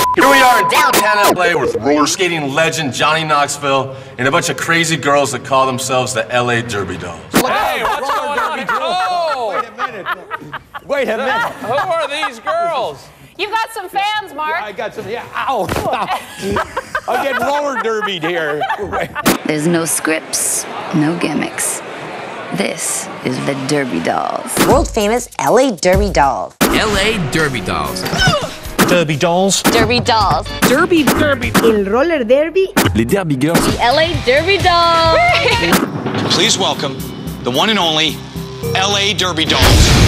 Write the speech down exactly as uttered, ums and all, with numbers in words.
Here we are in downtown L A with roller skating legend Johnny Knoxville and a bunch of crazy girls that call themselves the L A Derby Dolls. Hey, what's going on? Oh! Wait a minute. Wait a minute. Who are these girls? You've got some fans, Mark. I got some, yeah, ow. I'm getting roller derbied here. There's no scripts, no gimmicks. This is the Derby Dolls. World famous L A Derby Dolls. L A Derby Dolls. Derby Dolls. Derby Dolls. Derby Derby. El roller derby. Les Derby Girls. L A Derby Dolls. Please welcome the one and only L A Derby Dolls.